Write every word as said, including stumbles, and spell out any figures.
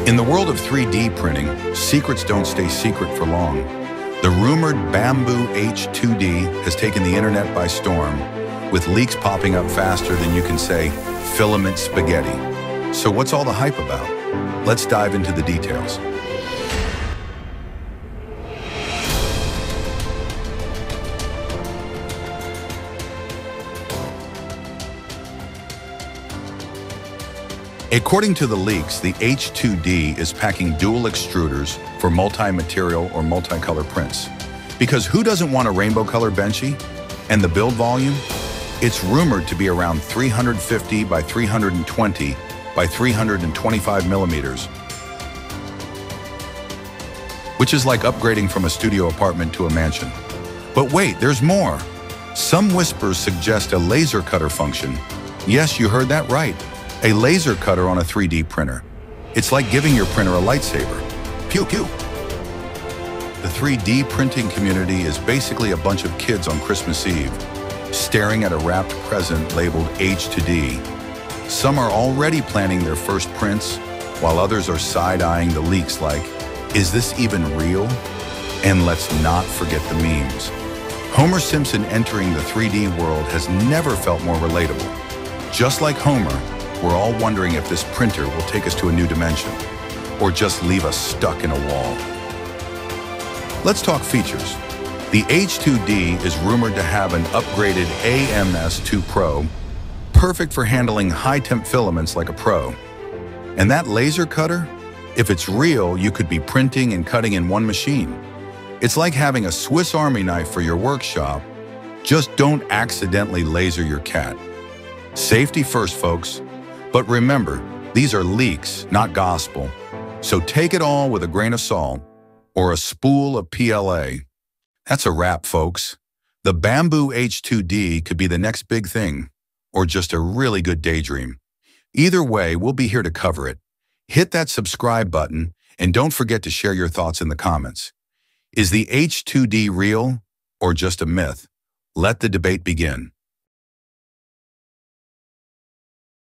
In the world of three D printing, secrets don't stay secret for long. The rumored Bambu H two D has taken the internet by storm, with leaks popping up faster than you can say, filament spaghetti. So what's all the hype about? Let's dive into the details. According to the leaks, the H two D is packing dual extruders for multi-material or multicolor prints. Because who doesn't want a rainbow color benchy? And the build volume? It's rumored to be around three hundred fifty by three hundred twenty by three hundred twenty-five millimeters, which is like upgrading from a studio apartment to a mansion. But wait, there's more. Some whispers suggest a laser cutter function. Yes, you heard that right. A laser cutter on a three D printer. It's like giving your printer a lightsaber. Pew pew. The three D printing community is basically a bunch of kids on Christmas Eve, staring at a wrapped present labeled H two D. Some are already planning their first prints, while others are side-eyeing the leaks like, is this even real? And let's not forget the memes. Homer Simpson entering the three D world has never felt more relatable. Just like Homer, we're all wondering if this printer will take us to a new dimension, or just leave us stuck in a wall. Let's talk features. The H two D is rumored to have an upgraded A M S two Pro, perfect for handling high-temp filaments like a pro. And that laser cutter? If it's real, you could be printing and cutting in one machine. It's like having a Swiss Army knife for your workshop. Just don't accidentally laser your cat. Safety first, folks. But remember, these are leaks, not gospel. So take it all with a grain of salt or a spool of P L A. That's a wrap, folks. The Bambu H two D could be the next big thing, or just a really good daydream. Either way, we'll be here to cover it. Hit that subscribe button, and don't forget to share your thoughts in the comments. Is the H two D real or just a myth? Let the debate begin.